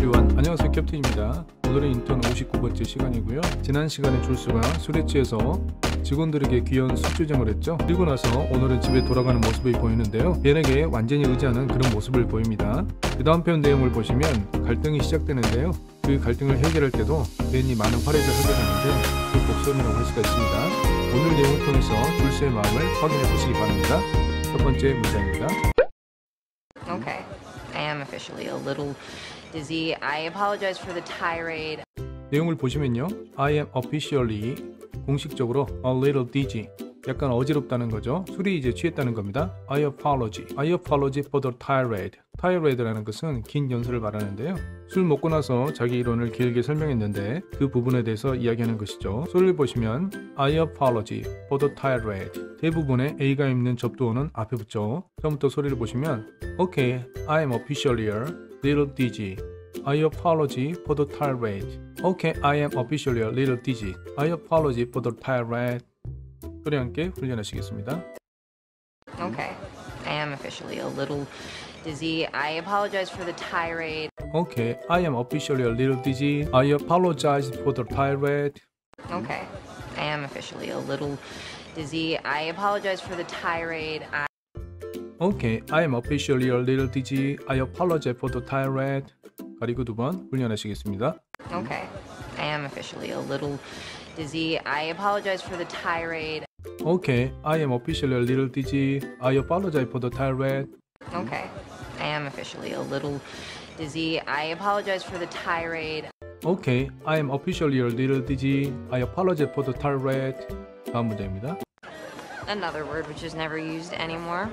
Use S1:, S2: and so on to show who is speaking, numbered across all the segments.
S1: everyone. 안녕하세요, 캡틴입니다. 오늘은 인턴 59번째 시간이고요. 지난 시간에 줄수가 술에 취해서 직원들에게 귀여운 술주정을 했죠. 그리고 나서 오늘은 집에 돌아가는 모습이 보이는데요. 벤에게 완전히 의지하는 그런 모습을 보입니다. 그 다음 편 내용을 보시면 갈등이 시작되는데요. 그 갈등을 해결할 때도 벤이 많은 활약을 하게 되는데 그 복선이라고 할 수가 있습니다. 오늘 내용을 통해서 줄수의 마음을 확인해 보시기 바랍니다. 첫 번째 문장입니다.
S2: Okay, I am officially a little dizzy. I apologize for the tirade.
S1: 내용을 보시면요. I am officially 공식적으로 a little dizzy. 약간 어지럽다는 거죠. 술이 이제 취했다는 겁니다. I apologize for the tirade. tirade라는 것은 긴 연설을 말하는데요. 술 먹고 나서 자기 이론을 길게 설명했는데 그 부분에 대해서 이야기하는 것이죠. 소리를 보시면 I apologize for the tirade. 대부분의 A가 있는 접두어는 앞에 붙죠. 처음부터 소리를 보시면 Okay, I am officially a little dizzy. I apologize for the tirade. Okay, I am officially a little dizzy. I apologize for the tirade. 소리 함께 훈련하시겠습니다.
S2: Okay, I am officially a little dizzy. I apologize for the tirade.
S1: Okay, I am officially a little dizzy. I apologize for the tirade.
S2: Okay, I am officially a little dizzy. I apologize for the tirade.
S1: Okay, I am officially a little dizzy. I apologize for the tirade. 가리고 두 번 훈련하시겠습니다.
S2: Okay, I am officially a little dizzy. I apologize for the tirade.
S1: Okay, I am officially a little dizzy. I apologize for the tirade.
S2: Okay, I am officially a little dizzy. I apologize for the tirade.
S1: Okay, I am officially a little dizzy. I apologize for the tirade. 다음 문제입니다.
S2: Another word which is never used anymore.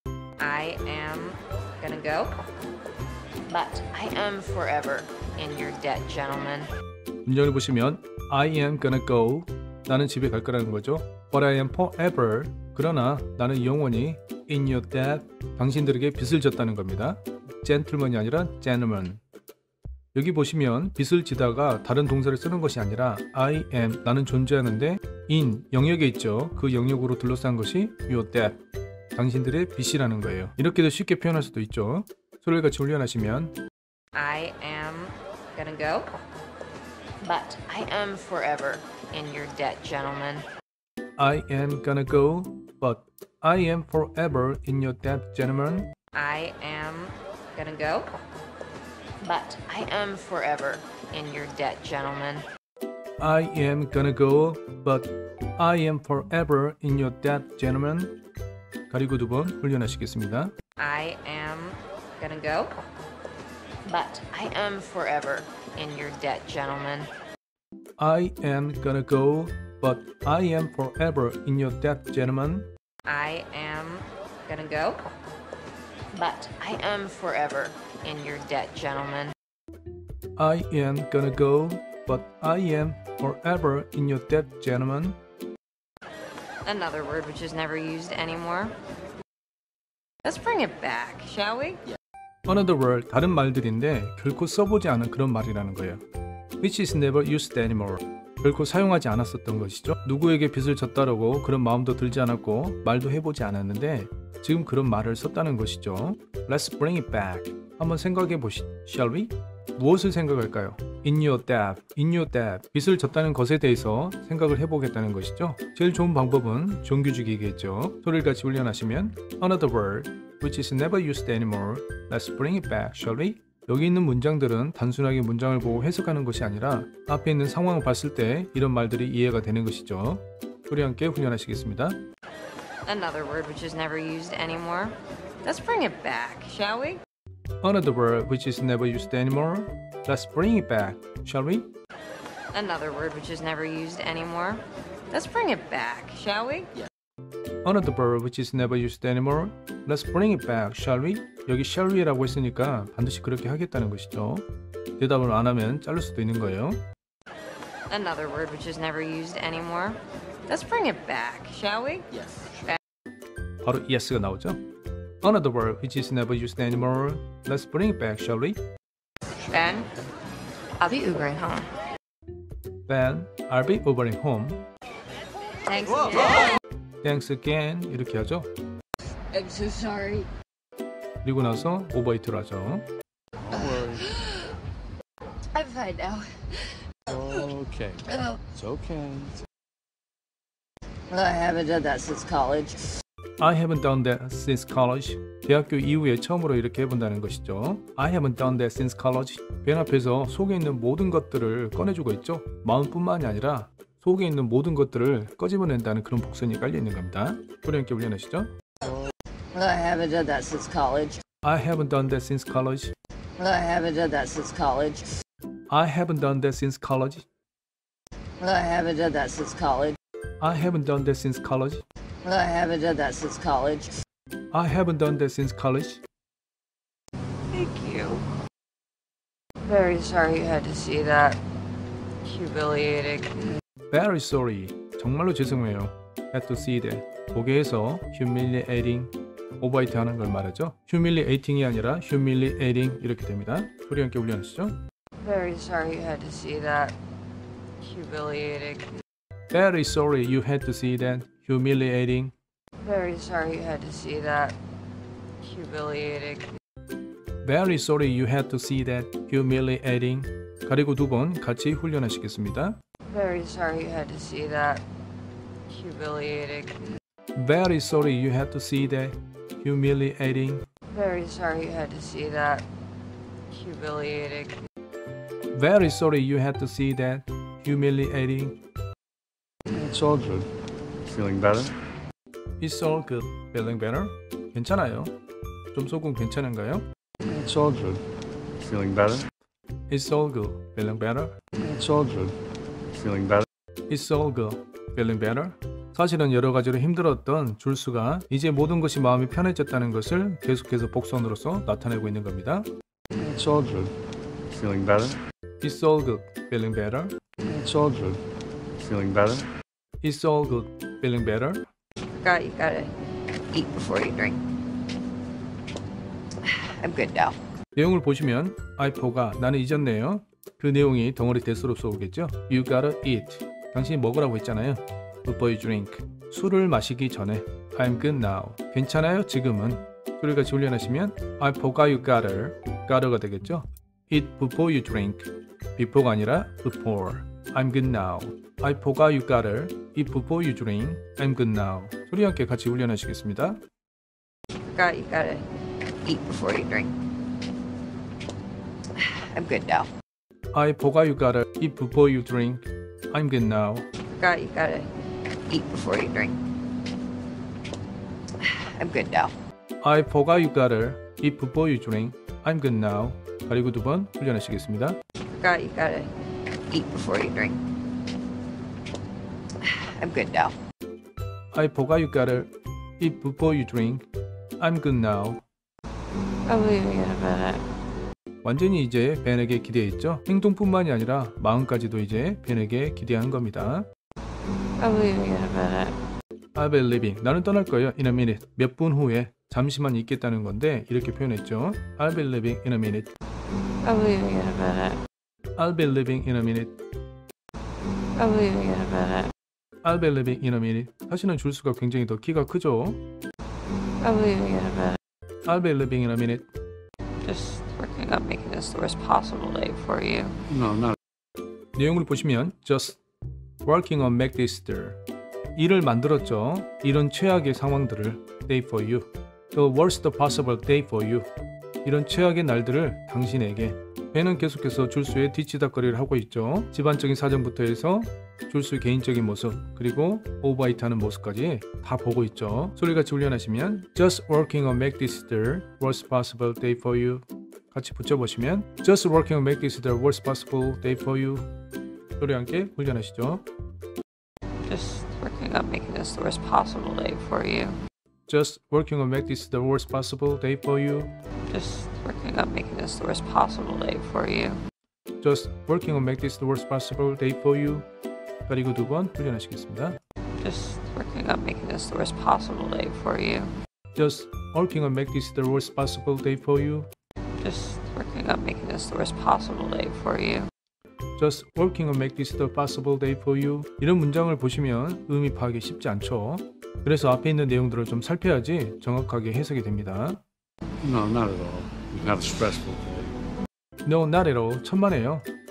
S2: I am gonna go, but I am forever in your debt, gentlemen.
S1: 문장을 보시면 I am gonna go. 나는 집에 갈 거라는 거죠. But I am forever. 그러나 나는 영원히 in your debt. 당신들에게 빚을 졌다는 겁니다. gentleman이 아니라 gentleman. 여기 보시면 빚을 지다가 다른 동사를 쓰는 것이 아니라 I am, 나는 존재하는데 in, 영역에 있죠. 그 영역으로 둘러싼 것이 your debt. 당신들의 빚이라는 거예요. 이렇게도 쉽게 표현할 수도 있죠. 소리를 같이 훈련하시면
S2: I am gonna go, but I am forever in your debt, gentlemen.
S1: I am gonna go, but I am forever in your debt, gentlemen.
S2: I am gonna go, but I am forever in your debt, gentlemen.
S1: I am gonna go, but I am forever in your debt, gentlemen. 가리고 두 번 훈련하시겠습니다.
S2: I am gonna go, but I am forever in your debt, gentlemen.
S1: I am gonna go, but I am forever in your debt, gentlemen.
S2: I am gonna go, but I am forever in your debt, gentlemen.
S1: I am gonna go, but I am forever in your debt, gentlemen.
S2: Another word which is never used anymore. Let's bring it back, shall we?
S1: Another word, 다른 말들인데 결코 써보지 않은 그런 말이라는 거예요. Which is never used anymore. 결코 사용하지 않았었던 것이죠. 누구에게 빚을 졌다라고 그런 마음도 들지 않았고 말도 해보지 않았는데 지금 그런 말을 썼다는 것이죠. Let's bring it back. 한번 생각해 보시. Shall we? 무엇을 생각할까요? In your debt. In your debt. 빚을 졌다는 것에 대해서 생각을 해보겠다는 것이죠. 제일 좋은 방법은 정규직이겠죠. 소리를 같이 훈련하시면 Another word which is never used anymore. Let's bring it back, shall we? 여기 있는 문장들은 단순하게 문장을 보고 해석하는 것이 아니라 앞에 있는 상황을 봤을 때 이런 말들이 이해가 되는 것이죠. 소리 함께 훈련하시겠습니다.
S2: Another word which is never used anymore. Let's bring it back, shall we?
S1: Another word which is never used anymore. Let's bring it back, shall we?
S2: Another word which is never used anymore. Let's bring it back, shall we?
S1: Another word which is never used anymore. Let's bring it back, shall we? 여기 shall we라고 했으니까 반드시 그렇게 하겠다는 것이죠. 대답을 안 하면 자를 수도 있는 거예요.
S2: Another word which is never used anymore. Let's bring it back, shall we?
S1: 바로 yes가 나오죠. Another word which is never used anymore. Let's bring it back, shall we?
S2: Ben, I'll be Ubering home.
S1: Then I'll be Ubering home.
S2: Thanks again.
S1: Thanks again. 이렇게 하죠.
S2: I'm so sorry.
S1: 그리고 나서 오버히트를 하죠.
S2: I'm fine now.
S3: Okay.
S2: Oh,
S3: It's okay.
S2: I haven't done that since college.
S1: I haven't done that since college. 대학교 이후에 처음으로 이렇게 해본다는 것이죠. I haven't done that since college. 벤 앞에서 속에 있는 모든 것들을 꺼내주고 있죠. 마음뿐만이 아니라 속에 있는 모든 것들을 꺼집어낸다는 그런 복선이 깔려 있는 겁니다. 소리 함께 올려내시죠.
S2: I haven't done that since college.
S1: I haven't done that since college.
S2: I haven't done that since college.
S1: I haven't done that since college.
S2: I haven't done that since college.
S1: I haven't done that since college.
S2: I haven't done that since college.
S1: I haven't done that since college.
S2: Thank you. Very sorry you had to see that. Humiliating.
S1: Very sorry. 정말로 죄송해요. Had to see that. 보게해서 humiliating, 오버하이트 하는 걸 말하죠. humiliating이 아니라 humiliating 이렇게 됩니다. 소리 함께 올려주시죠.
S2: Very sorry you had to see that. Humiliating.
S1: Very sorry you had to see that. Humiliating.
S2: Very sorry you had to see that. Humiliating.
S1: Very sorry you had to see that. Humiliating. 가리고 두 번 같이 훈련하시겠습니다.
S2: Very sorry you had to see that. Humiliating.
S1: Very sorry you had to see that. Humiliating.
S2: Very sorry you had to see that. Humiliating.
S1: Very sorry you had to see that. Humiliating.
S3: It's all good. Feeling better?
S1: It's all good. Feeling better? 괜찮아요. 좀 속은 괜찮은가요?
S3: It's all good. Feeling better?
S1: It's all good. Feeling better?
S3: It's all good. Feeling better?
S1: It's all good. Feeling better? 사실은 여러 가지로 힘들었던 줄수가 이제 모든 것이 마음이 편해졌다는 것을 계속해서 복선으로서 나타내고 있는 겁니다.
S3: It's all good. Feeling better?
S1: It's all good. Feeling better?
S3: It's all good. Feeling better?
S1: It's all good. Feeling better?
S2: Forgot you gotta eat before you drink. I'm good now.
S1: 내용을 보시면 I forgot. 나는 잊었네요. 그 내용이 덩어리 대수로서 오겠죠. You gotta eat. 당신이 먹으라고 했잖아요. Before you drink. 술을 마시기 전에. I'm good now. 괜찮아요 지금은. 소리 같이 훈련하시면 I forgot you gotta. gotter가 되겠죠. Eat before you drink. before가 아니라 before. I'm good now. I forgot you gotta. Eat before you drink. I'm good now. 소리 함께 같이 훈련하시겠습니다.
S2: Forgot you gotta eat before you drink. I'm good now.
S1: I forgot you gotta eat before you drink. I'm good now.
S2: Forgot you gotta eat before you drink. I'm good now.
S1: I forgot you gotta eat before you drink. I'm good now. 가리고 두 번 훈련하시겠습니다.
S2: Forgot you gotta eat before you drink. I'm good now.
S1: I forgot you gotta eat before you drink. I'm good now.
S2: I'm leaving in a minute.
S1: 완전히 이제 벤에게 기대했죠. 행동뿐만이 아니라 마음까지도 이제 벤에게 기대한 겁니다.
S2: I'm leaving in a minute.
S1: I'll be leaving. 나는 떠날 거예요. In a minute. 몇 분 후에 잠시만 있겠다는 건데 이렇게 표현했죠. I'll be leaving in a minute.
S2: I'm leaving in a minute.
S1: I'll be leaving in a minute.
S2: I'm leaving in a minute.
S1: I'll be leaving in a minute. 사실은 줄수가 굉장히 더 키가 크죠.
S2: I'm leaving in a minute.
S1: I'll be leaving in a minute.
S2: Just working on making this the worst possible day for you.
S3: No, not.
S1: 내용을 보시면 just working on make this there. 일을 만들었죠. 이런 최악의 상황들을 day for you. The worst possible day for you. 이런 최악의 날들을 당신에게. 벤은 계속해서 줄수의 뒤치다거리를 하고 있죠. 집안적인 사정부터 해서 줄수의 개인적인 모습 그리고 오버하이트하는 모습까지 다 보고 있죠. 소리같이 훈련하시면 Just working on make this the worst possible day for you. 같이 붙여보시면 Just working on make this the worst possible day for you. 소리 함께 훈련하시죠.
S2: Just working on making this the worst possible day for you.
S1: Just working on make this the worst possible day for you.
S2: Just working on making this the worst possible day for you.
S1: Just working on make this the worst possible day for you. 그리고 두 번 훈련하시겠습니다.
S2: Just working on making this the worst possible day for you.
S1: Just working on make this the worst possible day for you.
S2: Just working on making this the worst possible day for you.
S1: Just working on make this the possible day for you. 이런 문장을 보시면 의미 파악이 쉽지 않죠. 그래서 앞에 있는 내용들을 좀 살펴야지 정확하게 해석이 됩니다.
S3: No, not at all. Not a stressful day.
S1: No, not at all. 천만에요.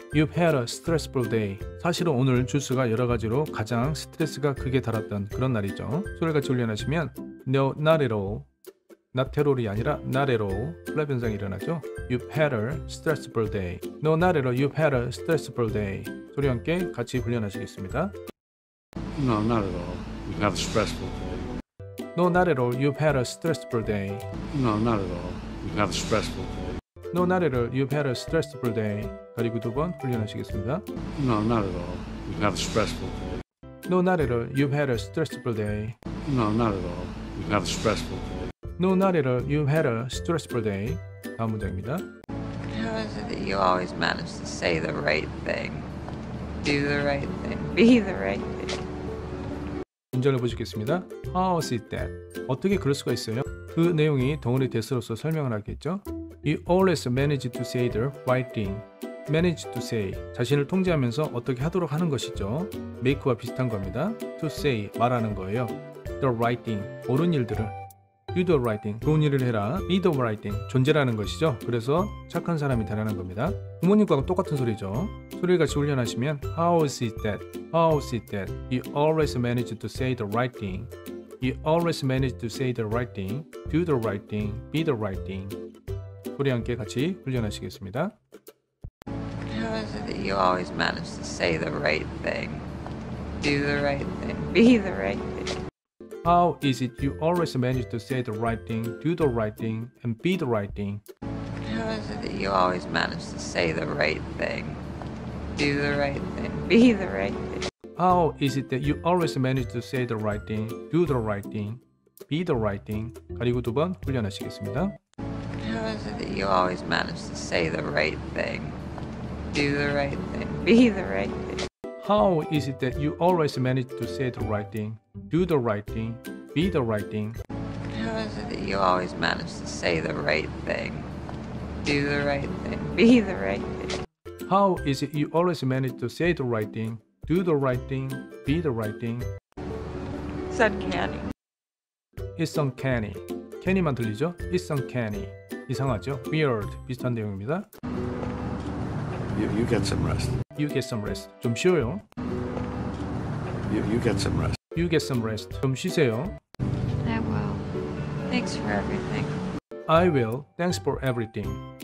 S1: You've had a stressful day. 사실은 오늘 주스가 여러 가지로 가장 스트레스가 크게 달았던 그런 날이죠. 소리를 같이 훈련하시면 No, not at all. not at all이 아니라 not at all. 플랩 현상이 일어나죠. You've had a stressful day. No, not at all. You've had a stressful day. 소리와 함께 같이 훈련하시겠습니다.
S3: No, not at all. You've had a stressful day.
S1: No, not at all. You've had a stressful day.
S3: No, not at all. You've had a stressful day.
S1: No, not at all. You've had a stressful day. 가리고 두 번 훈련하시겠습니다.
S3: No, not at all. You've had a stressful day.
S1: No, not at all. You've had a stressful day.
S3: No, not at all. You've had a stressful day.
S1: No, not at all. You've had a stressful day. 다음 문장입니다.
S2: How is it that you always manage to say the right thing, do the right thing, be the right thing?
S1: 문장을 보시겠습니다. How is it that? 어떻게 그럴 수가 있어요? 그 내용이 덩어리 대수로서 설명을 하겠죠. You always manage to say the right thing. manage to say, 자신을 통제하면서 어떻게 하도록 하는 것이죠. make와 비슷한 겁니다. to say, 말하는 거예요. the right thing, 옳은 일들을. do the right thing, 좋은 일을 해라. be the right thing, 존재라는 것이죠. 그래서 착한 사람이 되라는 겁니다. 부모님과 똑같은 소리죠. 소리를 같이 훈련하시면 How is it that? How is it that? You always manage to say the right thing. You always manage to say the right thing, do the right thing, be the right thing. 소리 함께 같이 훈련하시겠습니다.
S2: How is it that you always manage to say the right thing, do the right thing, be the right thing?
S1: How is it you always manage to say the right thing, do the right thing, and be the right thing?
S2: How is it that you always manage to say the right thing, do the right thing, be the right thing?
S1: How is it that you always manage to say the right thing, do the right thing, be the right thing? 가리고 두 번 훈련하시겠습니다.
S2: How is it that you always manage to say the right thing, do the right thing, be the right thing?
S1: How is it that you always manage to say the right thing, do the right thing, be the right thing?
S2: How is it that you always manage to say the right thing, do the right thing, be the right thing?
S1: How is it you always manage to say the right thing, do the right thing, be the right thing?
S2: It's uncanny.
S1: It's uncanny. canny만 들리죠? It's uncanny. 이상하죠? Weird. 비슷한 내용입니다.
S3: You get some rest.
S1: You get some rest. 좀 쉬어요.
S3: You get some rest.
S1: You get some rest. 좀 쉬세요.
S2: I will. Thanks for everything.
S1: I will. Thanks for everything.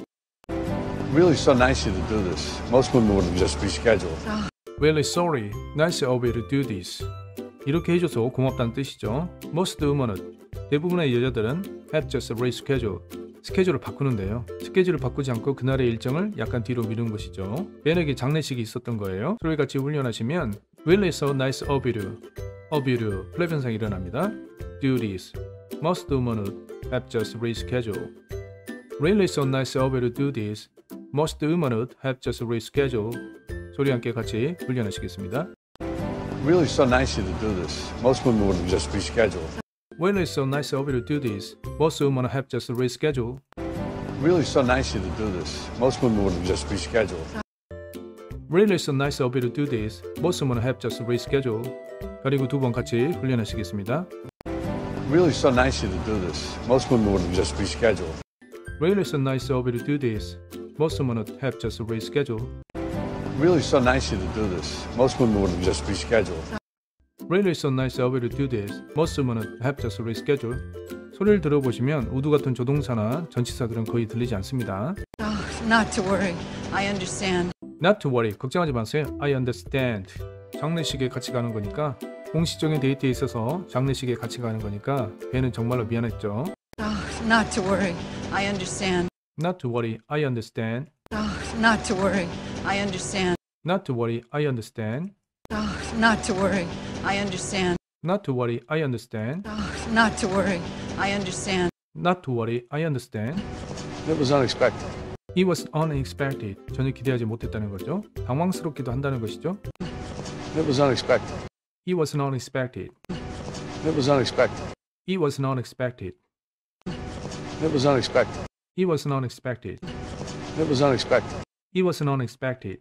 S3: Really so nice of you to do this. Most women would have just rescheduled.
S1: Really sorry. Nice of you to do this. 이렇게 해줘서 고맙다는 뜻이죠. Most women, 대부분의 여자들은 have just rescheduled. 스케줄을 바꾸는데요. 스케줄을 바꾸지 않고 그날의 일정을 약간 뒤로 미루는 것이죠. 벤에게 장례식이 있었던 거예요. 소리 같이 훈련하시면 Really so nice of you. of you. 플랩 현상이 일어납니다. Do this. Most women have just rescheduled. Really so nice of you to do this. Most women have just rescheduled. 소리 함께 같이 훈련하시겠습니다.
S3: Really so nice of you to do this. Most women would have just rescheduled.
S1: Really so nice of you to do this. Most women have just rescheduled.
S3: Really so nice of you to do this. Most women would have just rescheduled.
S1: Really so nice of you to do this. Most women have just rescheduled. 그리고 두 번 같이 훈련하시겠습니다.
S3: Really so nice of you to do this. Most women would have just rescheduled.
S1: Really so nice of you to do this. Most women have just rescheduled.
S3: Really so nice of you to do this. Most women would have just rescheduled.
S1: Really so nice of you to do this. Most women have just rescheduled. 소리를 들어보시면 우두 같은 조동사나 전치사들은 거의 들리지 않습니다.
S4: Not to worry. I understand.
S1: Not to worry. 걱정하지 마세요. I understand. 장례식에 같이 가는 거니까 공식적인 데이트에 있어서 장례식에 같이 가는 거니까 배는 정말로 미안했죠.
S4: Not to worry. I understand.
S1: Not to worry. I understand.
S4: Not to worry. I understand.
S1: Not to worry. I understand.
S4: Not to worry. I understand.
S1: Not to worry. I understand.
S4: Not to worry. I understand.
S1: Not to worry. I understand.
S3: It was unexpected.
S1: It was unexpected. 전혀 기대하지 못했다는 거죠. 당황스럽기도 한다는 것이죠.
S3: It was unexpected.
S1: It was unexpected.
S3: It was unexpected.
S1: It was unexpected.
S3: It was unexpected.
S1: It was unexpected.
S3: It was unexpected.
S1: It was unexpected.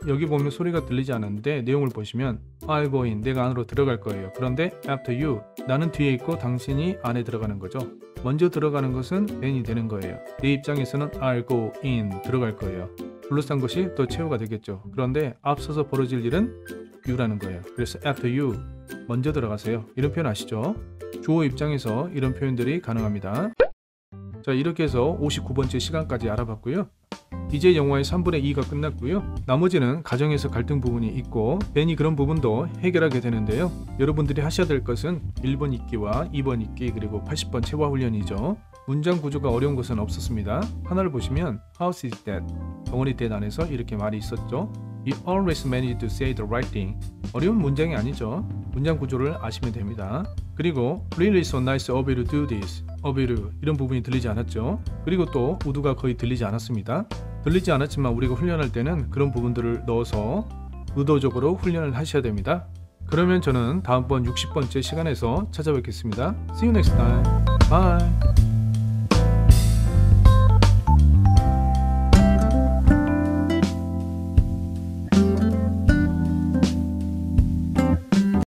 S1: 여기 보면 소리가 들리지 않는데 내용을 보시면 I'll go in, 내가 안으로 들어갈 거예요. 그런데 after you, 나는 뒤에 있고 당신이 안에 들어가는 거죠. 먼저 들어가는 것은 then이 되는 거예요. 내 입장에서는 I'll go in, 들어갈 거예요. 둘러싼 것이 더 최후가 되겠죠. 그런데 앞서서 벌어질 일은 you라는 거예요. 그래서 after you, 먼저 들어가세요. 이런 표현 아시죠? 주어 입장에서 이런 표현들이 가능합니다. 자, 이렇게 해서 59번째 시간까지 알아봤고요. 이제 영화의 3분의 2가 끝났고요. 나머지는 가정에서 갈등 부분이 있고 then이 그런 부분도 해결하게 되는데요. 여러분들이 하셔야 될 것은 1번 읽기와 2번 읽기 그리고 80번 체화 훈련이죠. 문장 구조가 어려운 것은 없었습니다. 하나를 보시면 House is dead. 덩어리 dead 안에서 이렇게 말이 있었죠. You always manage to say the right thing. 어려운 문장이 아니죠. 문장 구조를 아시면 됩니다. 그리고 Really so nice of you to do this. of you 이런 부분이 들리지 않았죠. 그리고 또 would가 거의 들리지 않았습니다. 들리지 않았지만 우리가 훈련할 때는 그런 부분들을 넣어서 의도적으로 훈련을 하셔야 됩니다. 그러면 저는 다음번 60번째 시간에서 찾아뵙겠습니다. See you next time. Bye.